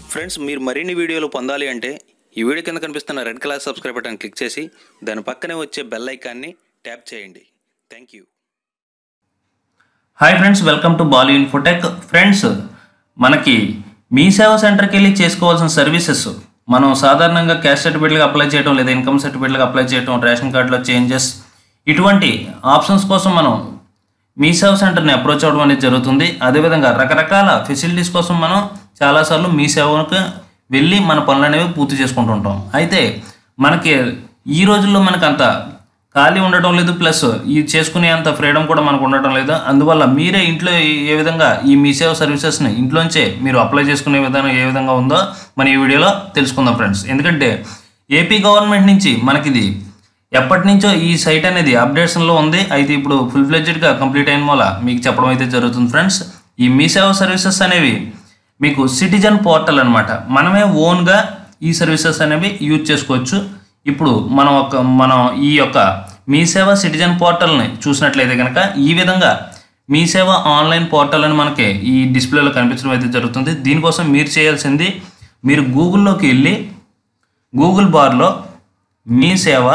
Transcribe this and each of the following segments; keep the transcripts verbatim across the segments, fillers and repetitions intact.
Friends, మీరు మరిన్ని వీడియోలు పొందాలి అంటే ఈ వీడియో కింద కనిపిస్తున్న red colour subscribe button click చేసి దాని పక్కనే వచ్చే బెల్ ఐకాన్ని ట్యాప్ చేయండి. Thank you. Hi friends, welcome to Balu Infotech. Friends, మనకి మీ సేవా సెంటర్కి వెళ్ళి చేసుకోవాల్సిన సర్వీసెస్ మనం సాధారణంగా క్యాస్ట్ సర్టిఫికేట్లకు అప్లై చేయడం, లేదా ఇన్కమ్ సర్టిఫికేట్లకు అప్లై చేయడం, రేషన్ కార్డులో చేంజెస్, ఇటువంటి ఆప్షన్స్ కోసం మనం మీ సేవా సెంటర్ని అప్రోచ్ అవ్వడం అనేది జరుగుతుంది. అదేవిధంగా రకరకాల ఫెసిలిటీస్ కోసం మనం చాలాసార్లు మీ సేవకు వెళ్ళి మన పనులు అనేవి పూర్తి చేసుకుంటూ ఉంటాం. అయితే మనకి ఈ రోజుల్లో మనకు అంత ఖాళీ ఉండటం లేదు, ప్లస్ ఈ చేసుకునే అంత ఫ్రీడమ్ కూడా మనకు ఉండటం లేదు. అందువల్ల మీరే ఇంట్లో ఏ విధంగా ఈ మీ సేవ సర్వీసెస్ని ఇంట్లోంచే మీరు అప్లై చేసుకునే విధానం ఏ విధంగా ఉందో మన ఈ వీడియోలో తెలుసుకుందాం ఫ్రెండ్స్. ఎందుకంటే ఏపీ గవర్నమెంట్ నుంచి మనకి ఇది ఎప్పటి నుంచో ఈ సైట్ అనేది అప్డేషన్లో ఉంది. అయితే ఇప్పుడు ఫుల్ ఫ్లెడ్జెడ్గా కంప్లీట్ అయిన వల్ల మీకు చెప్పడం అయితే జరుగుతుంది ఫ్రెండ్స్. ఈ మీ సేవ సర్వీసెస్ అనేవి మీకు సిటిజన్ పోర్టల్ అనమాట. మనమే ఓన్గా ఈ సర్వీసెస్ అనేవి యూజ్ చేసుకోవచ్చు. ఇప్పుడు మనం ఒక మనం ఈ యొక్క మీ సేవ సిటిజన్ పోర్టల్ని చూసినట్లయితే కనుక ఈ విధంగా మీ సేవ ఆన్లైన్ పోర్టల్ అని మనకి ఈ డిస్ప్లేలో కనిపించడం అయితే జరుగుతుంది. దీనికోసం మీరు చేయాల్సింది, మీరు గూగుల్లోకి వెళ్ళి గూగుల్ బార్లో మీ సేవ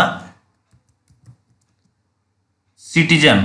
సిటిజన్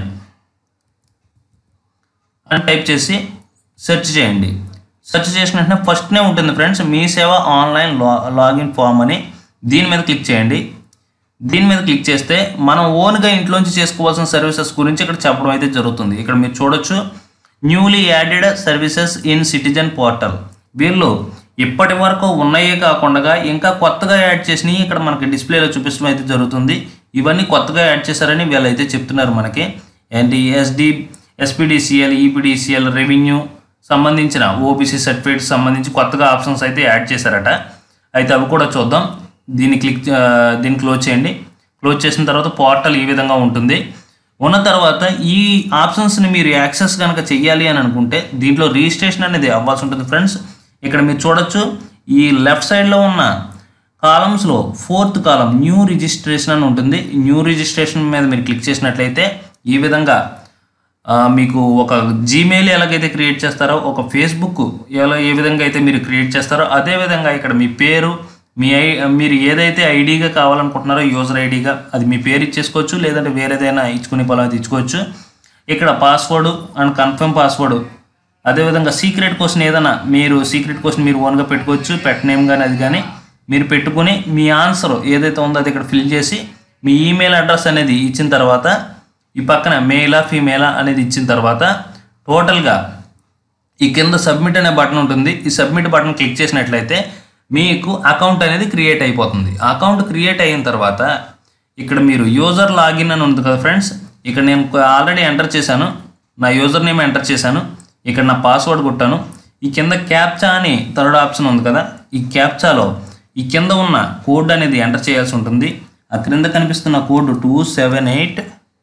అని టైప్ చేసి సెర్చ్ చేయండి. సెర్చ్ చేసిన వెంటనే ఫస్ట్నే ఉంటుంది ఫ్రెండ్స్ మీ సేవ ఆన్లైన్ లా లాగిన్ ఫామ్ అని. దీని మీద క్లిక్ చేయండి. దీని మీద క్లిక్ చేస్తే మనం ఓన్గా ఇంట్లోంచి చేసుకోవాల్సిన సర్వీసెస్ గురించి ఇక్కడ చెప్పడం అయితే జరుగుతుంది. ఇక్కడ మీరు చూడొచ్చు, newly added services in citizen portal. వీళ్ళు ఇప్పటి వరకు ఉన్నాయే కాకుండా ఇంకా కొత్తగా యాడ్ చేసినవి ఇక్కడ మనకి డిస్ప్లేలో చూపించడం అయితే జరుగుతుంది. ఇవన్నీ కొత్తగా యాడ్ చేశారని వీళ్ళు అయితే చెప్తున్నారు మనకి. ఏంటి ఎస్డి ఎస్పీడీసీఎల్, ఈపీడీసీఎల్, రెవెన్యూ సంబంధించిన ఓబీసీ సర్టిఫికేట్స్ సంబంధించి కొత్తగా ఆప్షన్స్ అయితే యాడ్ చేశారట. అయితే అవి కూడా చూద్దాం. దీన్ని క్లిక్ దీన్ని క్లోజ్ చేయండి. క్లోజ్ చేసిన తర్వాత పోర్టల్ ఈ విధంగా ఉంటుంది. ఉన్న తర్వాత ఈ ఆప్షన్స్ని మీరు యాక్సెస్ కనుక చెయ్యాలి అని అనుకుంటే దీంట్లో రిజిస్ట్రేషన్ అనేది అవ్వాల్సి ఉంటుంది ఫ్రెండ్స్. ఇక్కడ మీరు చూడొచ్చు, ఈ లెఫ్ట్ సైడ్లో ఉన్న కాలమ్స్లో ఫోర్త్ కాలం న్యూ రిజిస్ట్రేషన్ అని ఉంటుంది. న్యూ రిజిస్ట్రేషన్ మీద మీరు క్లిక్ చేసినట్లయితే ఈ విధంగా మీకు ఒక జీమెయిల్ ఎలాగైతే క్రియేట్ చేస్తారో, ఒక ఫేస్బుక్ ఎలా ఏ విధంగా అయితే మీరు క్రియేట్ చేస్తారో అదేవిధంగా ఇక్కడ మీ పేరు, మీ ఐ మీరు ఏదైతే ఐడిగా కావాలనుకుంటున్నారో యూజర్ ఐడిగా అది మీ పేరు ఇచ్చేసుకోవచ్చు, లేదంటే వేరేదైనా ఇచ్చుకునే పలాది ఇచ్చుకోవచ్చు. ఇక్కడ పాస్వర్డ్ అండ్ కన్ఫర్మ్ పాస్వర్డ్, అదేవిధంగా సీక్రెట్ క్వశ్చన్ ఏదైనా మీరు సీక్రెట్ క్వశ్చన్ మీరు ఓన్గా పెట్టుకోవచ్చు. పెట్ నేమ్ కానీ అది కానీ మీరు పెట్టుకుని మీ ఆన్సర్ ఏదైతే ఉందో అది ఇక్కడ ఫిల్ చేసి మీ ఈమెయిల్ అడ్రస్ అనేది ఇచ్చిన తర్వాత ఈ పక్కన మేలా ఫీమేలా అనేది ఇచ్చిన తర్వాత టోటల్గా ఈ కింద సబ్మిట్ అనే బటన్ ఉంటుంది. ఈ సబ్మిట్ బటన్ క్లిక్ చేసినట్లయితే మీకు అకౌంట్ అనేది క్రియేట్ అయిపోతుంది. అకౌంట్ క్రియేట్ అయిన తర్వాత ఇక్కడ మీరు యూజర్ లాగిన్ అని ఉంది కదా ఫ్రెండ్స్, ఇక్కడ నేను ఆల్రెడీ ఎంటర్ చేశాను, నా యూజర్ నేమ్ ఎంటర్ చేశాను, ఇక్కడ నా పాస్వర్డ్ కొట్టాను. ఈ కింద క్యాప్చా అని థర్డ్ ఆప్షన్ ఉంది కదా, ఈ క్యాప్చాలో ఈ కింద ఉన్న కోడ్ అనేది ఎంటర్ చేయాల్సి ఉంటుంది. ఆ క్రింద కనిపిస్తున్న code two seven eight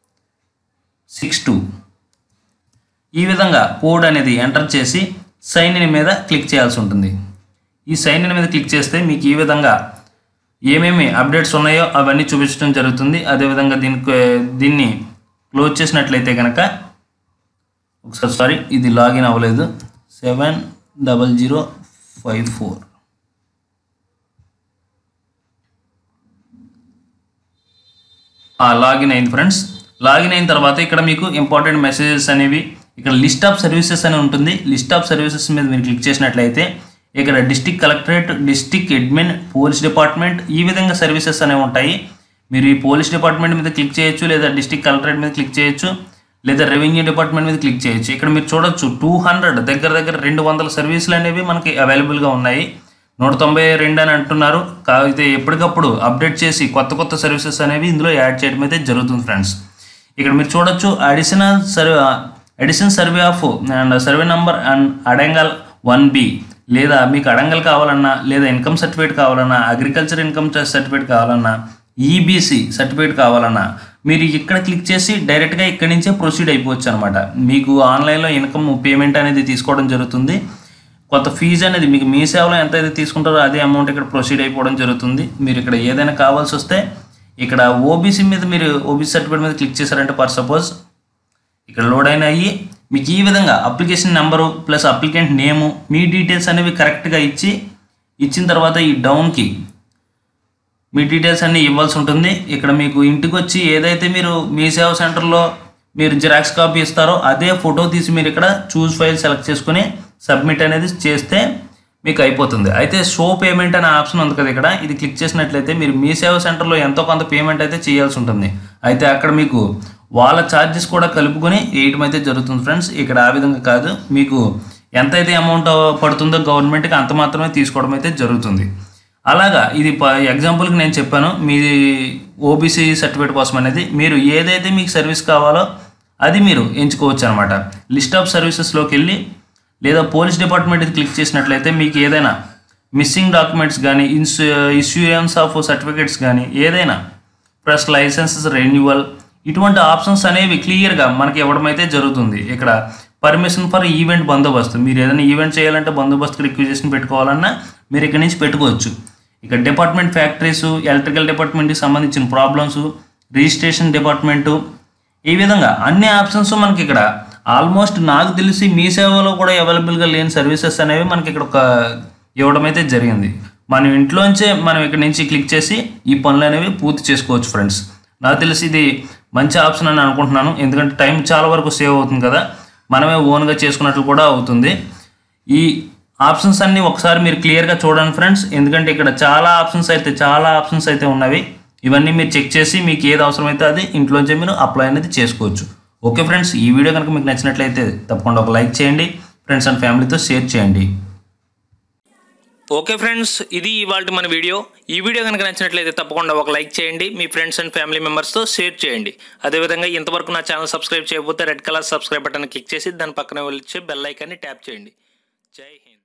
six two. ఈ విధంగా కోడ్ అనేది ఎంటర్ చేసి సైన్ ఇన్ మీద క్లిక్ చేయాల్సి ఉంటుంది. ఈ సైన్ ఇన్ మీద క్లిక్ చేస్తే మీకు ఈ విధంగా ఏమేమి అప్డేట్స్ ఉన్నాయో అవన్నీ చూపించడం జరుగుతుంది. అదేవిధంగా దీనికి దీన్ని క్లోజ్ చేసినట్లయితే కనుక ఒకసారి సారీ ఇది లాగిన్ అవ్వలేదు, seven double zero five four login అయింది ఫ్రెండ్స్. లాగిన్ అయిన తర్వాత ఇక్కడ మీకు ఇంపార్టెంట్ మెసేజెస్ అనేవి, ఇక్కడ లిస్ట్ ఆఫ్ సర్వీసెస్ అని ఉంటుంది. లిస్ట్ ఆఫ్ సర్వీసెస్ మీద మీరు క్లిక్ చేసినట్లయితే ఇక్కడ district collectorate, district admin, police department ఈ విధంగా సర్వీసెస్ అనేవి ఉంటాయి. మీరు ఈ పోలీస్ డిపార్ట్మెంట్ మీద క్లిక్ చేయొచ్చు, లేదా డిస్ట్రిక్ట్ కలెక్టరేట్ మీద క్లిక్ చేయొచ్చు, లేదా రెవెన్యూ డిపార్ట్మెంట్ మీద క్లిక్ చేయొచ్చు. ఇక్కడ మీరు చూడొచ్చు టూ హండ్రెడ్ దగ్గర దగ్గర రెండు వందల సర్వీసులు అనేవి మనకి అవైలబుల్గా ఉన్నాయి. నూట తొంభై రెండు అని అంటున్నారు. కాకపోతే ఎప్పటికప్పుడు అప్డేట్ చేసి కొత్త కొత్త సర్వీసెస్ అనేవి ఇందులో యాడ్ చేయడం అయితే జరుగుతుంది ఫ్రెండ్స్. ఇక్కడ మీరు చూడొచ్చు additional survey additional survey of and survey number and అడంగల్ వన్ బి, లేదా మీకు అడంగల్ కావాలన్నా, లేదా ఇన్కమ్ సర్టిఫికేట్ కావాలన్నా, అగ్రికల్చర్ ఇన్కమ్ సర్టిఫికేట్ కావాలన్నా, ఈబీసీ సర్టిఫికేట్ కావాలన్నా మీరు ఇక్కడ క్లిక్ చేసి డైరెక్ట్గా ఇక్కడి నుంచే ప్రొసీడ్ అయిపోవచ్చు అనమాట. మీకు ఆన్లైన్లో ఇన్కమ్ పేమెంట్ అనేది తీసుకోవడం జరుగుతుంది. కొంత ఫీజు అనేది మీకు మీ సేవలో ఎంత అయితే తీసుకుంటారో అదే అమౌంట్ ఇక్కడ ప్రొసీడ్ అయిపోవడం జరుగుతుంది. మీరు ఇక్కడ ఏదైనా కావాల్సి వస్తే ఇక్కడ ఓబీసీ మీద మీరు ఓబీసీ సర్టిఫికేట్ మీద క్లిక్ చేశారంటే ఫర్ సపోజ్ ఇక్కడ లోడ్ అయిన అయ్యి మీకు ఈ విధంగా application number plus applicant name మీ డీటెయిల్స్ అనేవి కరెక్ట్గా ఇచ్చి ఇచ్చిన తర్వాత ఈ డౌన్కి మీ డీటెయిల్స్ అన్నీ ఇవ్వాల్సి ఉంటుంది. ఇక్కడ మీకు ఇంటికి వచ్చి ఏదైతే మీరు మీ సేవ సెంటర్లో మీరు జిరాక్స్ కాపీ ఇస్తారో అదే ఫోటో తీసి మీరు ఇక్కడ చూస్ ఫైల్ సెలెక్ట్ చేసుకుని సబ్మిట్ అనేది చేస్తే మీకు అయిపోతుంది. అయితే షో పేమెంట్ అనే ఆప్షన్ ఉంది కదా ఇక్కడ, ఇది క్లిక్ చేసినట్లయితే మీరు మీ సేవ సెంటర్లో ఎంతో కొంత పేమెంట్ అయితే చేయాల్సి ఉంటుంది. అయితే అక్కడ మీకు వాళ్ళ ఛార్జెస్ కూడా కలుపుకొని వేయడం అయితే జరుగుతుంది ఫ్రెండ్స్. ఇక్కడ ఆ విధంగా కాదు, మీకు ఎంతైతే అమౌంట్ పడుతుందో గవర్నమెంట్కి అంత మాత్రమే తీసుకోవడం అయితే జరుగుతుంది. అలాగా ఇది ఎగ్జాంపుల్కి నేను చెప్పాను మీ ఓబీసీ సర్టిఫికేట్ కోసం అనేది. మీరు ఏదైతే మీకు సర్వీస్ కావాలో అది మీరు ఎంచుకోవచ్చు అనమాట. లిస్ట్ ఆఫ్ సర్వీసెస్లోకి వెళ్ళి లేదా పోలీస్ డిపార్ట్మెంట్ క్లిక్ చేసినట్లయితే మీకు ఏదైనా మిస్సింగ్ డాక్యుమెంట్స్ కానీ ఇన్సూ ఇష్యూరెన్స్ ఆఫ్ సర్టిఫికేట్స్ కానీ ఏదైనా ప్లస్ లైసెన్సెస్ రెన్యువల్ ఇటువంటి ఆప్షన్స్ అనేవి క్లియర్గా మనకి ఇవ్వడం అయితే జరుగుతుంది. ఇక్కడ పర్మిషన్ ఫర్ ఈవెంట్ బందోబస్తు, మీరు ఏదైనా ఈవెంట్ చేయాలంటే బందోబస్తుకి రిక్వెజిషన్ పెట్టుకోవాలన్నా మీరు ఇక్కడ నుంచి పెట్టుకోవచ్చు. ఇక డిపార్ట్మెంట్ ఫ్యాక్టరీస్, ఎలక్ట్రికల్ డిపార్ట్మెంట్కి సంబంధించిన ప్రాబ్లమ్స్, రిజిస్ట్రేషన్ డిపార్ట్మెంటు, ఈ విధంగా అన్ని ఆప్షన్స్ మనకి ఇక్కడ ఆల్మోస్ట్ నాకు తెలిసి మీ సేవలో కూడా అవైలబుల్గా లేని సర్వీసెస్ అనేవి మనకి ఇక్కడ ఒక ఇవ్వడం అయితే జరిగింది. మనం ఇంట్లోంచే మనం ఇక్కడ నుంచి క్లిక్ చేసి ఈ పనులు అనేవి పూర్తి చేసుకోవచ్చు ఫ్రెండ్స్. నాకు తెలిసి ఇది మంచి ఆప్షన్ అని అనుకుంటున్నాను, ఎందుకంటే టైం చాలా వరకు సేవ్ అవుతుంది కదా, మనమే ఓన్గా చేసుకున్నట్లు కూడా అవుతుంది. ఈ ఆప్షన్స్ అన్నీ ఒకసారి మీరు క్లియర్గా చూడండి ఫ్రెండ్స్, ఎందుకంటే ఇక్కడ చాలా ఆప్షన్స్ అయితే చాలా ఆప్షన్స్ అయితే ఉన్నవి. ఇవన్నీ మీరు చెక్ చేసి మీకు ఏది అవసరమైతే అది ఇంట్లోంచే మీరు అప్లై అనేది చేసుకోవచ్చు. ఓకే ఫ్రెండ్స్, ఈ వీడియో కనుక మీకు నచ్చినట్లయితే తప్పకుండా ఒక లైక్ చేయండి, ఫ్రెండ్స్ అండ్ ఫ్యామిలీతో షేర్ చేయండి. ఓకే ఫ్రెండ్స్, ఇది ఇవాళ మన వీడియో. ఈ వీడియో కనుక నచ్చినట్లయితే తప్పకుండా ఒక లైక్ చేయండి, మీ ఫ్రెండ్స్ అండ్ ఫ్యామిలీ మెంబర్స్తో షేర్ చేయండి. అదేవిధంగా ఇంతవరకు నా ఛానల్ సబ్స్క్రైబ్ చేయకపోతే red colour subscribe button click చేసి దాని పక్కన వచ్చే బెల్ ఐకాన్ని ట్యాప్ చేయండి. జై హింద్.